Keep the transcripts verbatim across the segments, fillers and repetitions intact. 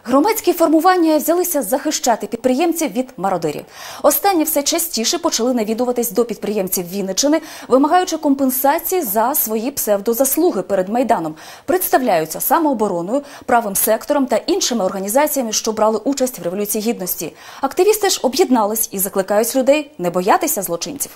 Громадські формування взялися захищати підприємців від мародерів. Останні все частіше почали навідуватись до підприємців Вінниччини, вимагаючи компенсації за свої псевдозаслуги перед Майданом. Представляються самообороною, правим сектором та іншими організаціями, що брали участь в Революції Гідності. Активісти ж об'єднались і закликають людей не боятися злочинців.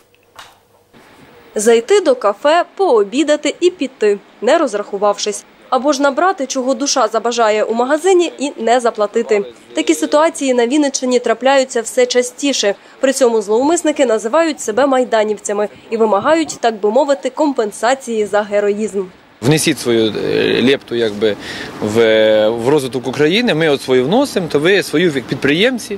Зайти до кафе, пообідати і піти, не розрахувавшись. Або ж набрати, чого душа забажає у магазині і не заплатити. Такі ситуації на Вінниччині трапляються все частіше. При цьому зловмисники називають себе майданівцями і вимагають, так би мовити, компенсації за героїзм. Внесіть свою лепту якби, в, в розвиток України, ми от свою вносимо, то ви свою підприємці,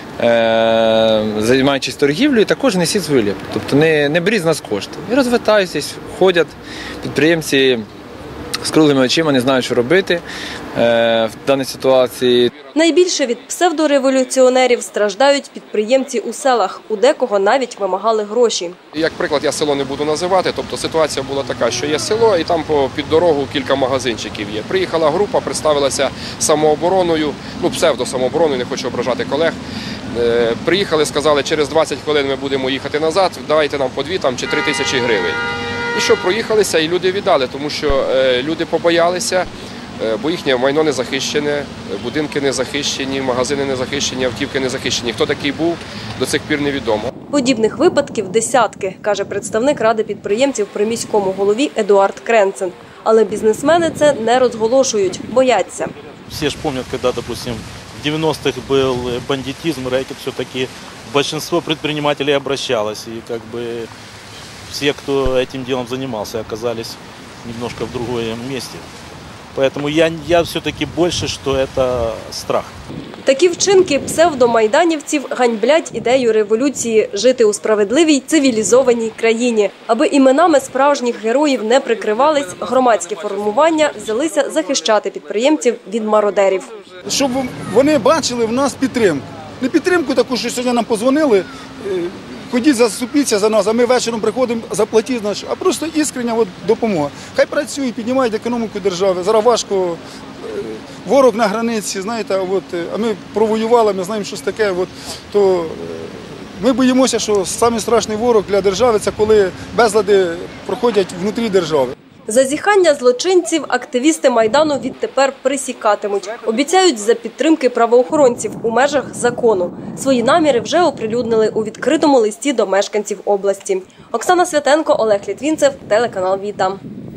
е, займаючись торгівлею, також несіть свою лепту. Тобто не, не беріть з нас кошти. І розвертайтесь, ходять підприємці з круглими очима, не знають, що робити е, в даній ситуації. Найбільше від псевдореволюціонерів страждають підприємці у селах. У декого навіть вимагали гроші. Як приклад, я село не буду називати, тобто ситуація була така, що є село і там по, під дорогу кілька магазинчиків є. Приїхала група, представилася самообороною, ну псевдосамообороною, не хочу ображати колег. Е, приїхали, сказали, через двадцять хвилин ми будемо їхати назад, давайте нам по дві там, чи три тисячі гривень. І що, проїхалися, і люди віддали, тому що е, люди побоялися, е, бо їхнє майно не захищене, будинки не захищені, магазини не захищені, автівки не захищені. Хто такий був, до цих пір невідомо. Подібних випадків десятки, каже представник Ради підприємців при міському голові Едуард Кренцен. Але бізнесмени це не розголошують, бояться. Всі ж пам'ятають, коли, допустим, в девяностых був бандитизм, рэкет, все-таки большинство предпринимателей обращалось. И как бы все, кто этим делом занимался, оказались немножко в другом месте. Поэтому я, я все-таки больше, что это страх. Такі вчинки псевдомайданівців ганьблять ідею революції – жити у справедливій, цивілізованій країні. Аби іменами справжніх героїв не прикривались, громадські формування взялися захищати підприємців від мародерів. Щоб вони бачили в нас підтримку. Не підтримку таку, що сьогодні нам подзвонили, ходіть, заступіться за нас, а ми вечором приходимо, заплатіть, а просто іскрення от допомога. Хай працюють, піднімають економіку держави. Зараз важко, ворог на границі, знаєте, от, а ми провоювали, ми знаємо, що це таке. От, то ми боїмося, що самий страшний ворог для держави – це коли безлади проходять внутрі держави. Зазіхання злочинців активісти Майдану відтепер присікатимуть. Обіцяють за підтримки правоохоронців у межах закону. Свої наміри вже оприлюднили у відкритому листі до мешканців області. Оксана Святенко, Олег Літвінцев, телеканал Віта.